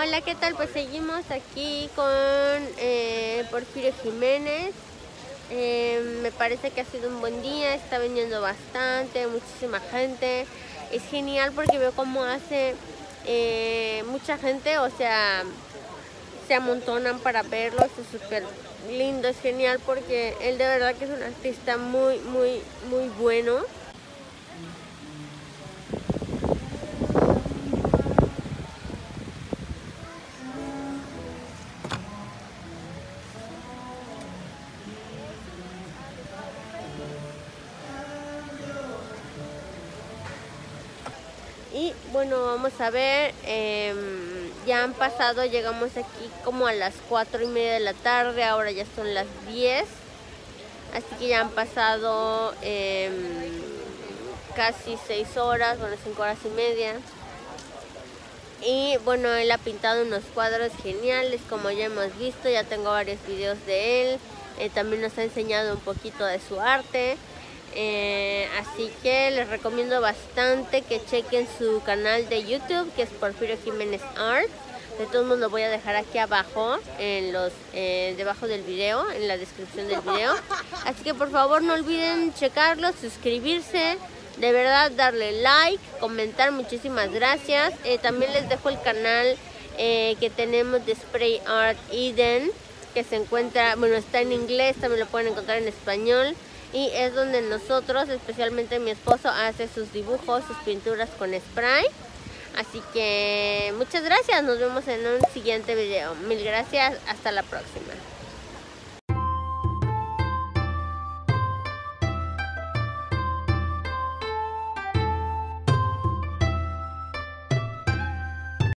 Hola, ¿qué tal? Pues seguimos aquí con Porfirio Jiménez. Me parece que ha sido un buen día, está viniendo bastante, muchísima gente. Es genial porque veo cómo hace mucha gente, o sea, se amontonan para verlo. Esto es súper lindo, es genial porque él de verdad que es un artista muy bueno. Y bueno, vamos a ver, ya han pasado, llegamos aquí como a las 4:30 de la tarde, ahora ya son las 10, así que ya han pasado casi 6 horas, bueno, 5 horas y media. Y bueno, él ha pintado unos cuadros geniales, como ya hemos visto, ya tengo varios videos de él, también nos ha enseñado un poquito de su arte. Así que les recomiendo bastante que chequen su canal de YouTube, que es Porfirio Jiménez Art. De todos modos lo voy a dejar aquí abajo, en debajo del video, en la descripción del video. Así que por favor no olviden checarlo, suscribirse, de verdad darle like, comentar, muchísimas gracias. También les dejo el canal que tenemos de Spray Art Eden, que se encuentra, bueno, está en inglés, también lo pueden encontrar en español. Y es donde nosotros, especialmente mi esposo, hace sus dibujos, sus pinturas con spray. Así que muchas gracias, nos vemos en un siguiente video. Mil gracias, hasta la próxima.